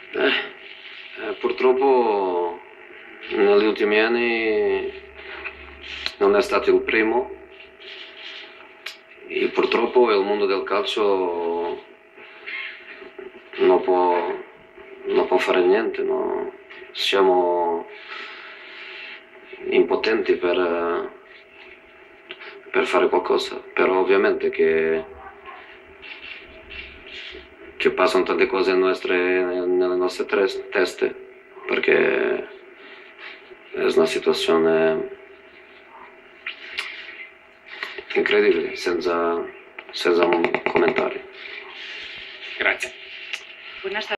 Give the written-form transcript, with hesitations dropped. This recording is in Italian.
Purtroppo negli ultimi anni non è stato il primo e purtroppo il mondo del calcio non può, non può fare niente, no? Siamo impotenti per fare qualcosa, però ovviamente che passano tante cose nelle nostre teste, perché è una situazione incredibile, senza un commentario. Grazie. Buenas tardes.